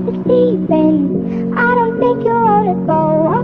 the deep end. I don't think you wanna go.